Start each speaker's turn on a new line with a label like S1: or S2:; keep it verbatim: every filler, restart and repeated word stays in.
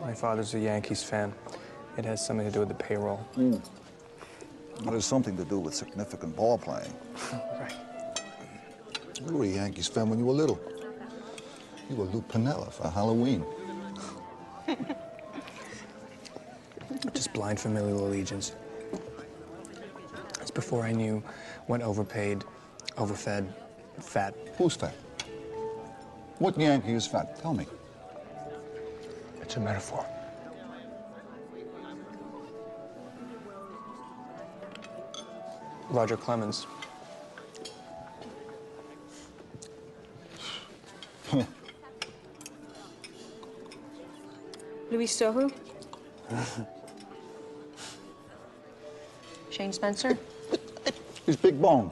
S1: My father's a Yankees fan. It has something to do with the payroll.
S2: Mm. It has something to do with significant ball playing.
S1: Right.
S3: You were a Yankees fan when you were little. You were Lou Piniella for Halloween.
S1: Just blind familial allegiance. It's before I knew when overpaid, overfed, fat.
S3: Who's fat? What Yankee is fat? Tell me.
S1: It's a metaphor. Roger Clemens.
S4: Louis Sohu? Shane Spencer?
S2: He's big boned.